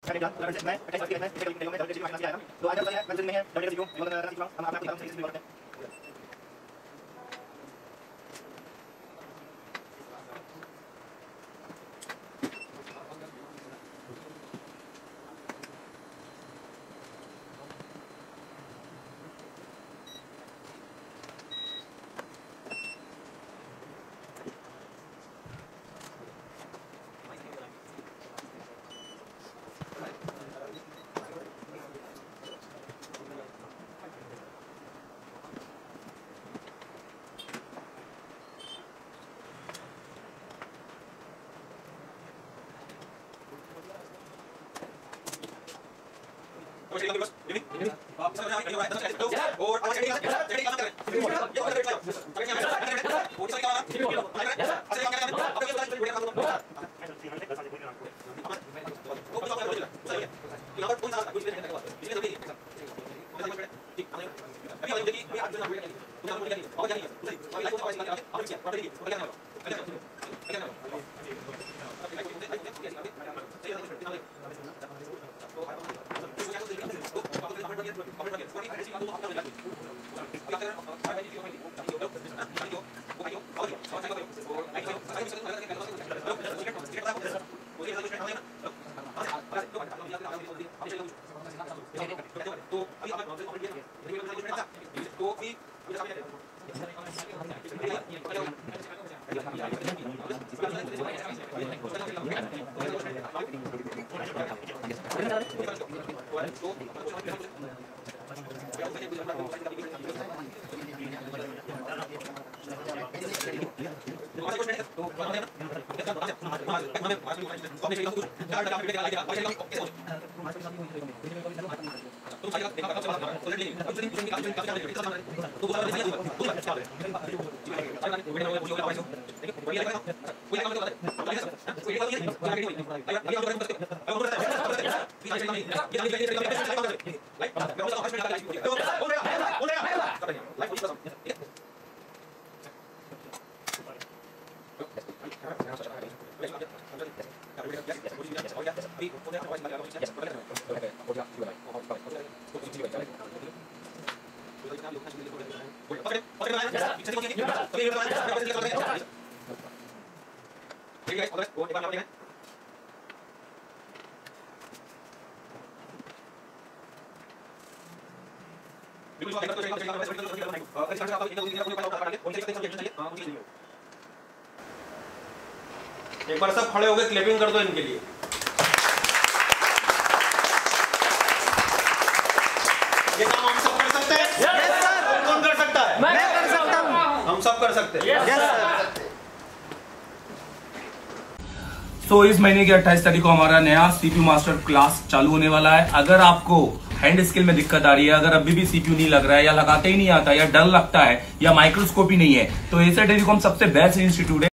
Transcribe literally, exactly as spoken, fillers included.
एक बार सब खड़े हो गए, क्लैपिंग कर दो इनके लिए। ये काम हम सब कर सकते हैं? Yes sir. कौन कर सकता है? मैं कर सकता हूं। हम सब कर सकते हैं? Yes sir. तो इस महीने की अट्ठाईस तारीख को हमारा नया सीपीयू मास्टर क्लास चालू होने वाला है। अगर आपको हैंड स्किल में दिक्कत आ रही है, अगर अभी भी सीपीयू नहीं लग रहा है या लगाते ही नहीं आता या डर लगता है या माइक्रोस्कोप ही नहीं है, तो एसर टेलीकॉम सबसे बेस्ट इंस्टीट्यूट है।